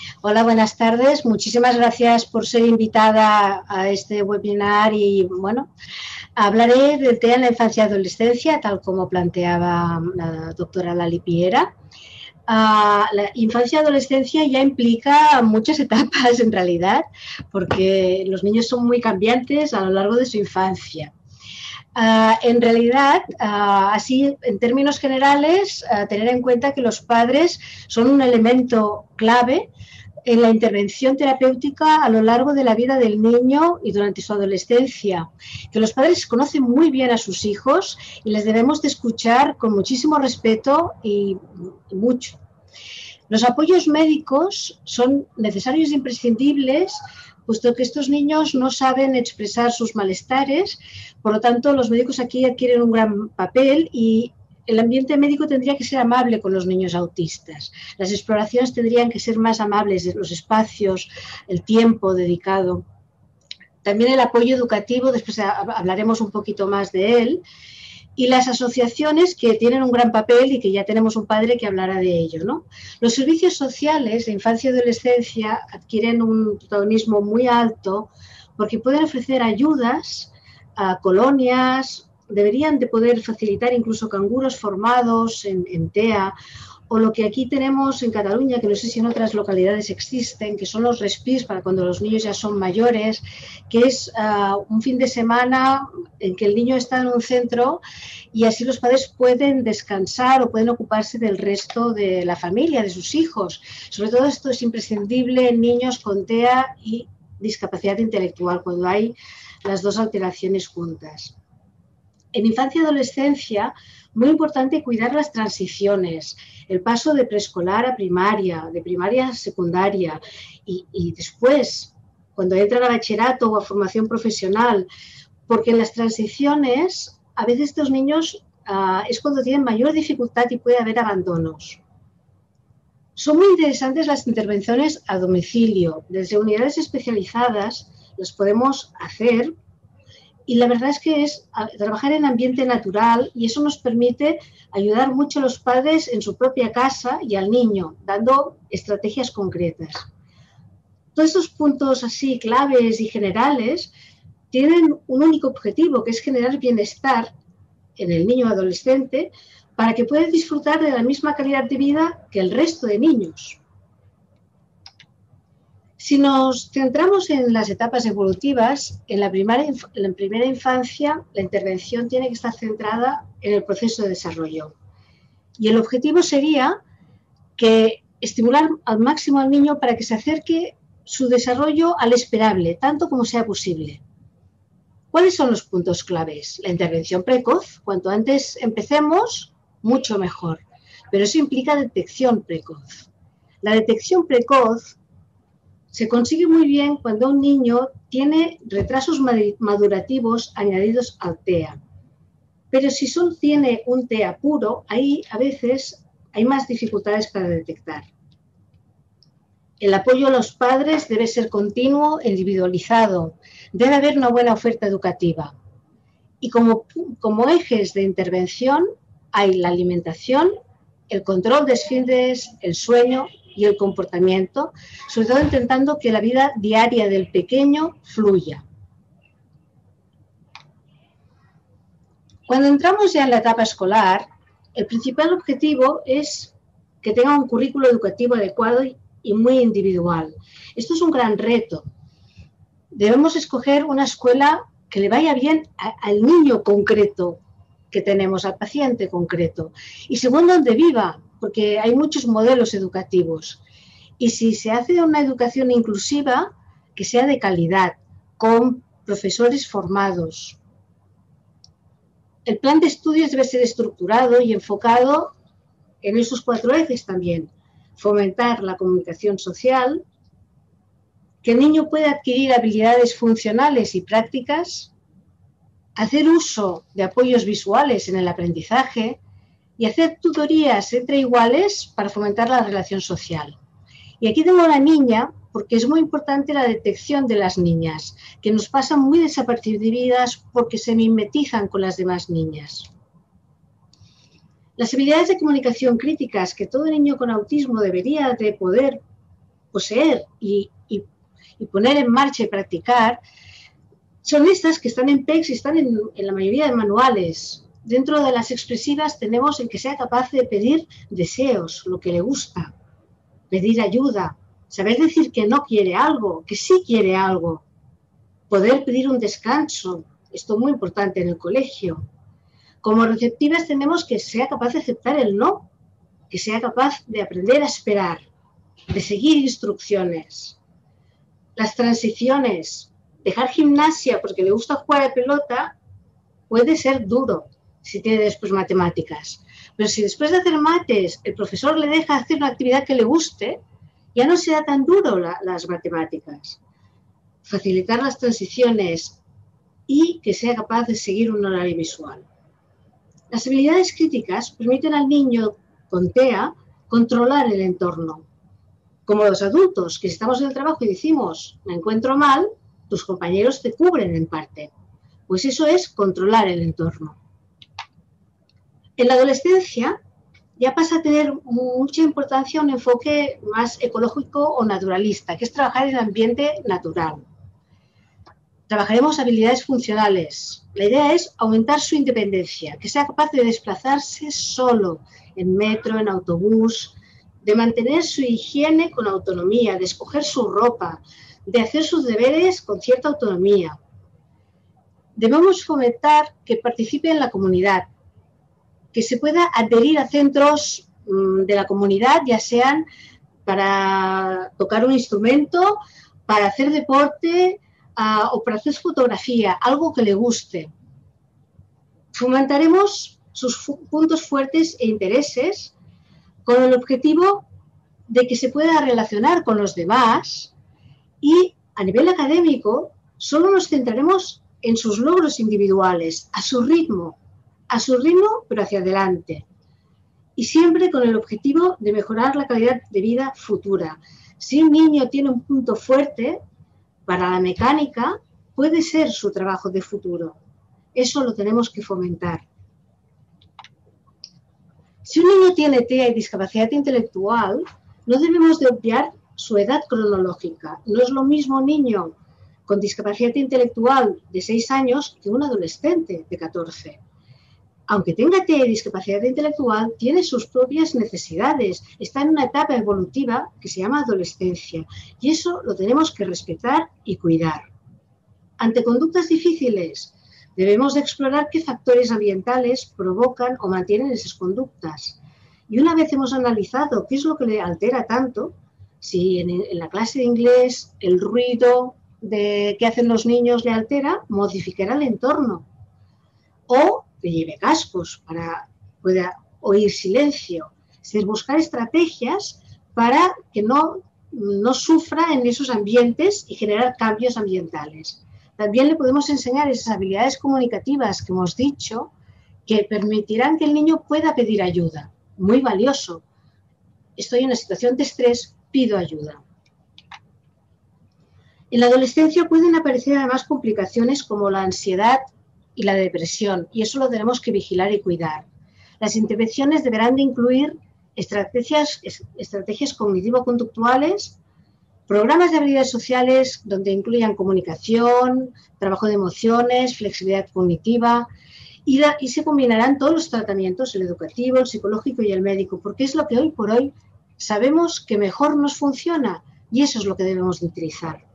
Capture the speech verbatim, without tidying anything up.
Hola, buenas tardes. Muchísimas gracias por ser invitada a este webinar y, bueno, hablaré del T E A en la infancia y adolescencia, tal como planteaba la doctora Lali Piera. Uh, la infancia y adolescencia ya implica muchas etapas en realidad, porque los niños son muy cambiantes a lo largo de su infancia. Uh, en realidad, uh, así en términos generales, uh, tener en cuenta que los padres son un elemento clave en la intervención terapéutica a lo largo de la vida del niño y durante su adolescencia, que los padres conocen muy bien a sus hijos y les debemos de escuchar con muchísimo respeto y, y mucho. Los apoyos médicos son necesarios e imprescindibles, puesto que estos niños no saben expresar sus malestares, por lo tanto los médicos aquí adquieren un gran papel y el ambiente médico tendría que ser amable con los niños autistas. Las exploraciones tendrían que ser más amables, los espacios, el tiempo dedicado. También el apoyo educativo, después hablaremos un poquito más de él, y las asociaciones que tienen un gran papel y que ya tenemos un padre que hablará de ello, ¿no? Los servicios sociales de infancia y adolescencia adquieren un protagonismo muy alto porque pueden ofrecer ayudas a colonias, deberían de poder facilitar incluso canguros formados en, en T E A, o lo que aquí tenemos en Cataluña, que no sé si en otras localidades existen, que son los respirs para cuando los niños ya son mayores, que es uh, un fin de semana en que el niño está en un centro y así los padres pueden descansar o pueden ocuparse del resto de la familia, de sus hijos. Sobre todo esto es imprescindible en niños con T E A y discapacidad intelectual, cuando hay las dos alteraciones juntas. En infancia y adolescencia, muy importante cuidar las transiciones, el paso de preescolar a primaria, de primaria a secundaria y, y después, cuando entran a bachillerato o a formación profesional, porque en las transiciones, a veces estos niños uh, es cuando tienen mayor dificultad y puede haber abandonos. Son muy interesantes las intervenciones a domicilio, desde unidades especializadas las podemos hacer. Y la verdad es que es trabajar en ambiente natural y eso nos permite ayudar mucho a los padres en su propia casa y al niño, dando estrategias concretas. Todos estos puntos así claves y generales tienen un único objetivo, que es generar bienestar en el niño adolescente para que pueda disfrutar de la misma calidad de vida que el resto de niños. Si nos centramos en las etapas evolutivas, en la, primera, en la primera infancia la intervención tiene que estar centrada en el proceso de desarrollo. Y el objetivo sería que estimular al máximo al niño para que se acerque su desarrollo al esperable, tanto como sea posible. ¿Cuáles son los puntos claves? La intervención precoz, cuanto antes empecemos, mucho mejor. Pero eso implica detección precoz. La detección precoz se consigue muy bien cuando un niño tiene retrasos madurativos añadidos al T E A. Pero si solo tiene un T E A puro, ahí a veces hay más dificultades para detectar. El apoyo a los padres debe ser continuo e individualizado. Debe haber una buena oferta educativa. Y como, como ejes de intervención hay la alimentación, el control de esfínteres, el sueño y el comportamiento, sobre todo intentando que la vida diaria del pequeño fluya. Cuando entramos ya en la etapa escolar, el principal objetivo es que tenga un currículo educativo adecuado y muy individual. Esto es un gran reto. Debemos escoger una escuela que le vaya bien a, al niño concreto que tenemos, al paciente concreto. Y según donde viva, porque hay muchos modelos educativos. Y si se hace una educación inclusiva, que sea de calidad, con profesores formados. El plan de estudios debe ser estructurado y enfocado en esos cuatro ejes también. Fomentar la comunicación social, que el niño pueda adquirir habilidades funcionales y prácticas, hacer uso de apoyos visuales en el aprendizaje, y hacer tutorías entre iguales para fomentar la relación social. Y aquí tengo a la niña, porque es muy importante la detección de las niñas, que nos pasan muy desapercibidas porque se mimetizan con las demás niñas. Las habilidades de comunicación críticas que todo niño con autismo debería de poder poseer y, y, y poner en marcha y practicar, son estas que están en P E X y están en, en la mayoría de manuales. Dentro de las expresivas tenemos el que sea capaz de pedir deseos, lo que le gusta, pedir ayuda, saber decir que no quiere algo, que sí quiere algo, poder pedir un descanso, esto es muy importante en el colegio. Como receptivas tenemos que sea capaz de aceptar el no, que sea capaz de aprender a esperar, de seguir instrucciones. Las transiciones, dejar gimnasia porque le gusta jugar a pelota, puede ser duro si tiene después matemáticas. Pero si después de hacer mates el profesor le deja hacer una actividad que le guste, ya no será tan duro la, las matemáticas. Facilitar las transiciones y que sea capaz de seguir un horario visual. Las habilidades críticas permiten al niño con T E A controlar el entorno. Como los adultos, que si estamos en el trabajo y decimos, me encuentro mal, tus compañeros te cubren en parte. Pues eso es controlar el entorno. En la adolescencia ya pasa a tener mucha importancia un enfoque más ecológico o naturalista, que es trabajar en el ambiente natural. Trabajaremos habilidades funcionales. La idea es aumentar su independencia, que sea capaz de desplazarse solo en metro, en autobús, de mantener su higiene con autonomía, de escoger su ropa, de hacer sus deberes con cierta autonomía. Debemos fomentar que participe en la comunidad, que se pueda adherir a centros de la comunidad, ya sean para tocar un instrumento, para hacer deporte uh, o para hacer fotografía, algo que le guste. Fomentaremos sus fu puntos fuertes e intereses con el objetivo de que se pueda relacionar con los demás y a nivel académico solo nos centraremos en sus logros individuales, a su ritmo, a su ritmo, pero hacia adelante. Y siempre con el objetivo de mejorar la calidad de vida futura. Si un niño tiene un punto fuerte para la mecánica, puede ser su trabajo de futuro. Eso lo tenemos que fomentar. Si un niño tiene T E A y discapacidad intelectual, no debemos de obviar su edad cronológica. No es lo mismo un niño con discapacidad intelectual de seis años que un adolescente de catorce. Aunque tenga T E A y discapacidad intelectual, tiene sus propias necesidades. Está en una etapa evolutiva que se llama adolescencia. Y eso lo tenemos que respetar y cuidar. Ante conductas difíciles, debemos de explorar qué factores ambientales provocan o mantienen esas conductas. Y una vez hemos analizado qué es lo que le altera tanto, si en, en la clase de inglés el ruido de, que hacen los niños le altera, modificará el entorno. O que lleve cascos para pueda oír silencio. Es decir, buscar estrategias para que no, no sufra en esos ambientes y generar cambios ambientales. También le podemos enseñar esas habilidades comunicativas que hemos dicho que permitirán que el niño pueda pedir ayuda. Muy valioso. Estoy en una situación de estrés, pido ayuda. En la adolescencia pueden aparecer además complicaciones como la ansiedad y la depresión, y eso lo tenemos que vigilar y cuidar. Las intervenciones deberán de incluir estrategias, estrategias cognitivo-conductuales, programas de habilidades sociales donde incluyan comunicación, trabajo de emociones, flexibilidad cognitiva, y, la, y se combinarán todos los tratamientos, el educativo, el psicológico y el médico, porque es lo que hoy por hoy sabemos que mejor nos funciona y eso es lo que debemos de utilizar.